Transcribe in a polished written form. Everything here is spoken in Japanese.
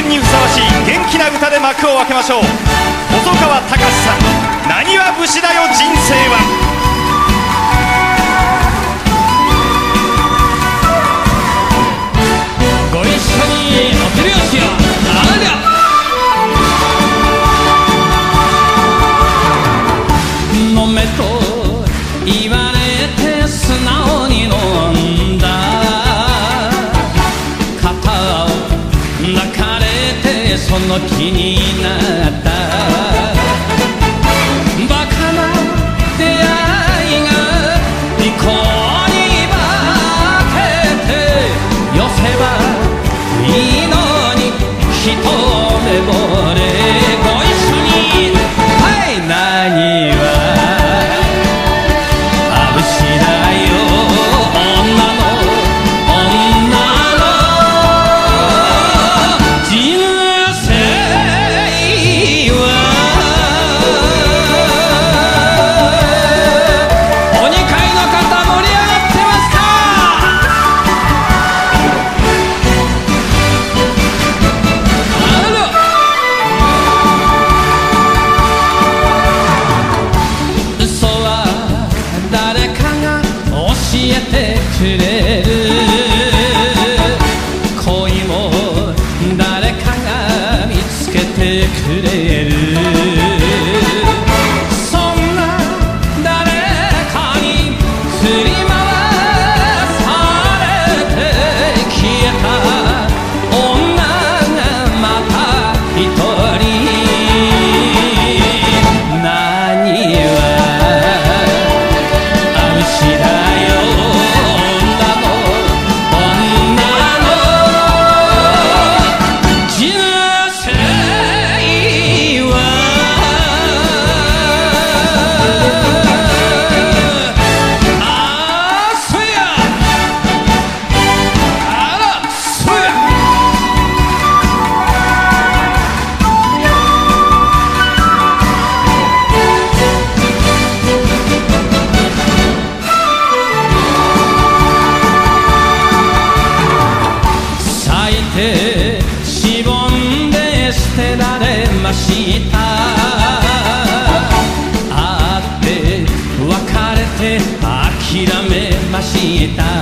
にふさわしい元気な歌で幕を開けましょう。細川たかしさん、なにわ節だよ人生は。 ご一緒にお手拍子よ。ありゃ飲めと言われて素直に飲んだ。肩を抱かれてその気になった。バカな出会いが利口に化けて寄せばいいのに一目惚れ。ご一緒にはい何はあぶしだよ女の人生は。お二階の方盛り上がってますか。嘘は誰かが教えてくれる。恋も誰かが見つけてくれる。そんな誰かに振り回されて消えた女がまた一人。何はあぶしだよ女の人生は。あそやあらそや。咲いてしぼんで捨てられました。会って別れて諦めました。